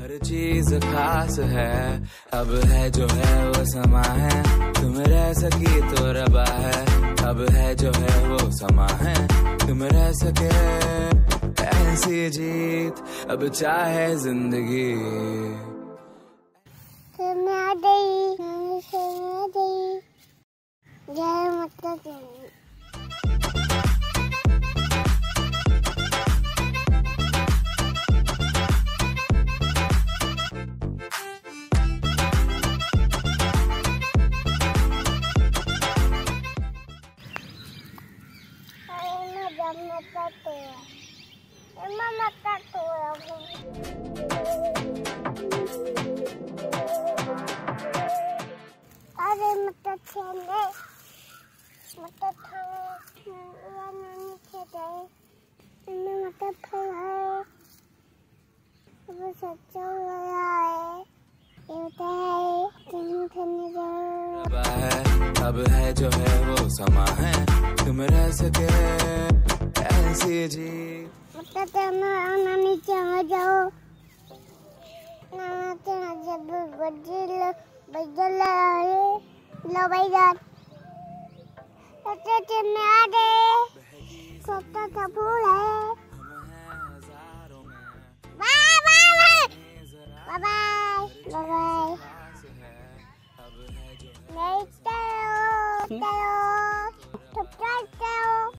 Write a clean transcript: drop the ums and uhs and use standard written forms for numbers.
हर चीज खास है, अब है जो है वो समा है, तुम रह सकी तो रबा है, अब है जो है वो समा है, तुम रह सके ऐसी जीत, अब चाहे जिंदगी। जय माता दी। अरे मत खेले, मत खाओ, नानी खेले, मत खाओ, वो सच्चा वाला है, ये तो है, तुम खेलने जाओ। अब है जो है वो समा है, तुम रह सके ऐसी जीत। मत नानी चला जाओ, नाना चला जब बजल आए, लो भाई जान, सच्चे में आ गए, सच्चा का फूल है। Bye bye bye bye bye. नहीं चलो चलो, सब्सक्राइब